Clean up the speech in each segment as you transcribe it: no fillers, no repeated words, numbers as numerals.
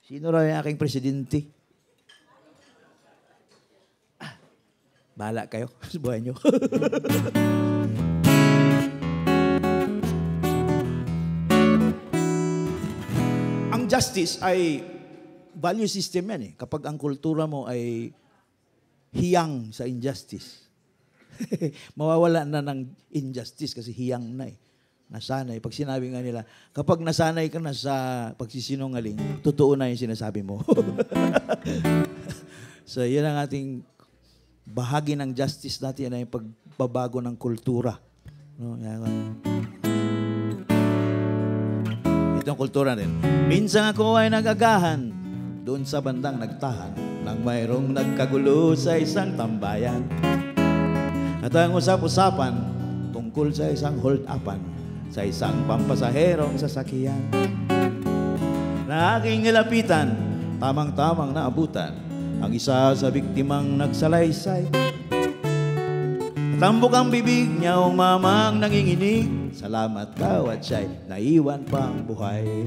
Sino raw yung aking presidente? Bahala kayo sa buhay nyo. Ang justice ay value system yan eh. Kapag ang kultura mo ay hiyang sa injustice, mawawala na ng injustice kasi hiyang na eh. Nasanay. Pag sinabi nga nila, kapag nasanay ka na sa pagsisinungaling, totoo na yung sinasabi mo. So, yun ang ating bahagi ng justice natin ay pagbabago ng kultura. No? Itong kultura rin. Minsan ako ay nagagahan doon sa bandang nagtahan nang mayroong nagkagulo sa isang tambayan. At ang usap-usapan tungkol sa isang hold-upan sa isang pampasaherong sasakyan. Na aking nilapitan, tamang-tamang naabutan ang isa sa biktimang nagsalaysay. Tambok ang bibig niya, umamang nanginginig. Salamat daw at siya'y naiwan pang buhay.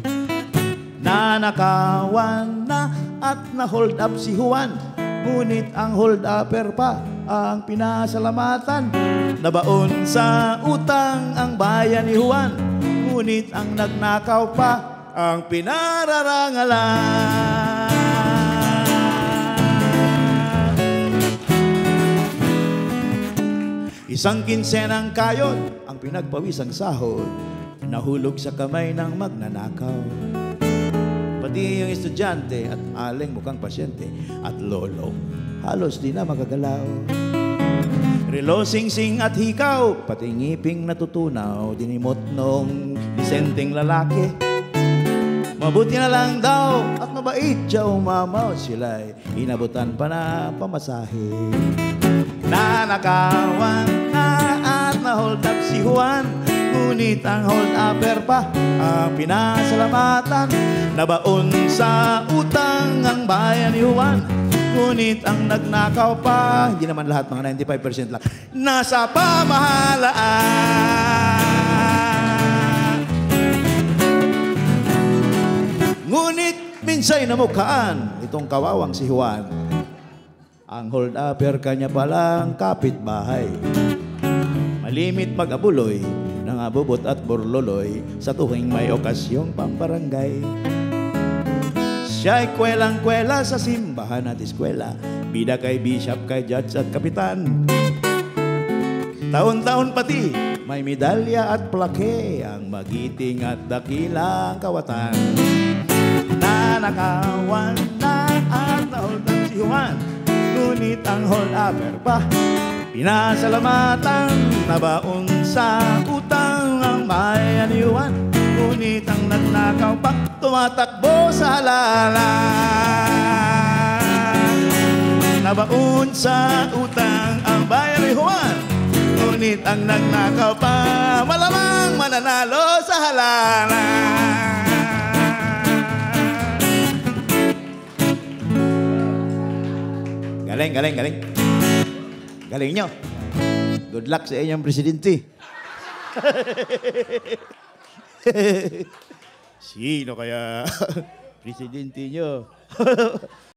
Nanakawan na at na-hold up si Juan, ngunit ang hold upper pa ang pinasalamatan. Nabaon sa utang ang bayan ni Juan, ngunit ang nagnakaw pa ang pinararangalan. Isang kinsenang kayod ang pinagpawisang sahod, nahulog sa kamay ng magnanakaw. Pati yung estudyante at aling mukhang pasyente at lolo, halos di na magagalaw. Relo, singsing at hikaw, pati ngiping natutunaw, dinimot nung disenteng lalaki. Mabuti na lang daw at mabait siya umamaw, sila'y inabutan pa na pamasahe. Nanakawan na at na-hold up si Juan, ngunit ang hold upper pa ang pinasalamatan. Nabaon sa utang ang bayan ni Juan, ngunit ang nagnakaw pa, hindi naman lahat, mga 95% lang, nasa pamahalaan. Ngunit minsay namukhaan itong kawawang si Juan, ang hold upper kanya palang kapitbahay. Malimit mag-abuloy ng abubot at burloloy sa tuwing may okasyong pambarangay. Siya'y kwelang-kwela sa simbahan at eskwela, bida kay bishop, kay judge at kapitan. Taon-taon pati may medalya at plake ang magiting at dakilang kawatan. Nanakawan na at na-hold up si Juan, ngunit ang hold upper pa pinasalamatan. Nabaon sa utang ang bayan ni Juan, ngunit ang nagnakaw pa tumatakbo sa halalan. Nabaon sa utang ang bayan ni Juan, ngunit ang nagnakaw pa malamang mananalo sa halalan. Galing, galing, galing. Galing nyo. Good luck sa inyong presidente. Sino kaya presidente nyo?